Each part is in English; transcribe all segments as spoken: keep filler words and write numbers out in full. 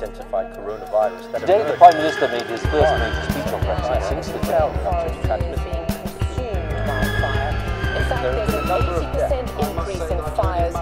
identified coronavirus. That Today, the Prime Minister made his first major speech on Brexit since the Well, death. transmitted. being consumed by fire. In fact, there's an eighty percent increase in fires.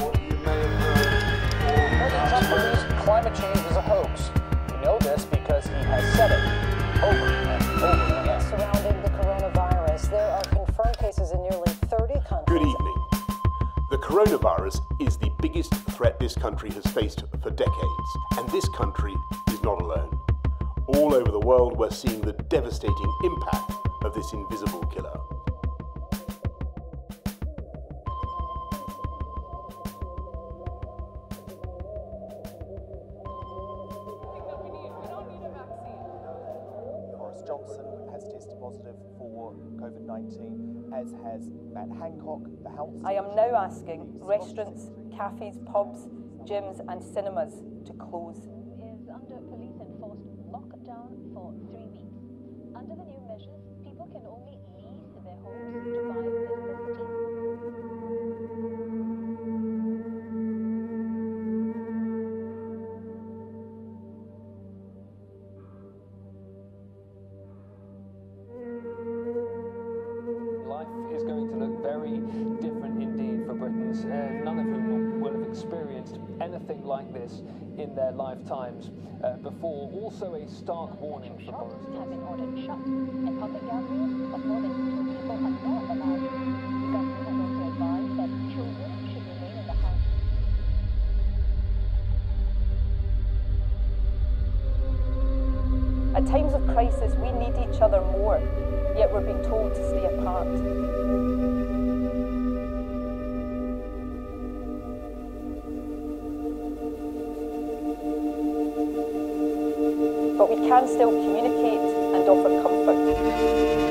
Trump believes climate change is a hoax. We know this because he has said it over and over again. Surrounding the coronavirus, there are confirmed cases in nearly thirty countries. Good evening. The coronavirus is the biggest threat this country has faced for decades, and this country is not alone. All over the world, we're seeing the devastating impact of this invisible killer. Johnson has tested positive for COVID nineteen, as has Matt Hancock, the health. I am now asking restaurants, cafes, pubs, gyms and cinemas to close. Is under police-enforced lockdown for three weeks. Under the new measures, people can only leave their homes to buy necessities. Is going to look very different indeed for Britons, uh, none of whom will have experienced anything like this in their lifetimes uh, before. Also a stark warning for Boris Johnson. Have been ordered shut, and public gatherings of more than two people are not allowed. The government has also advised that children should remain in the house. At times of crisis, we need each other more, yet we're being told to stay apart. But we can still communicate and offer comfort.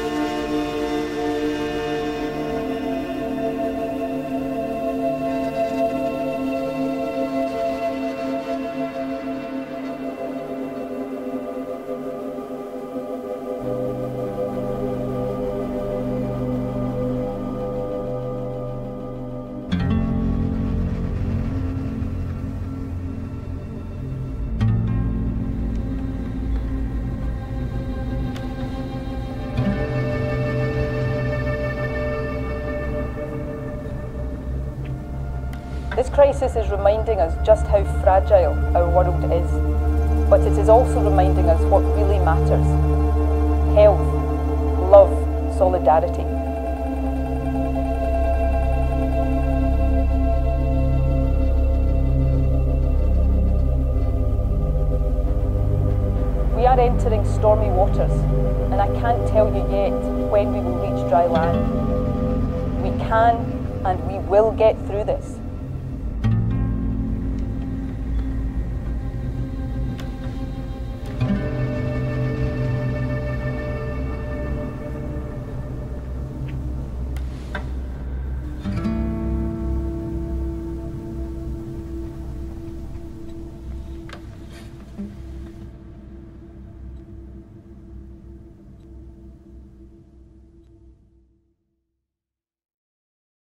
This crisis is reminding us just how fragile our world is, but it is also reminding us what really matters: health, love, solidarity. We are entering stormy waters, and I can't tell you yet when we will reach dry land. We can and we will get through this.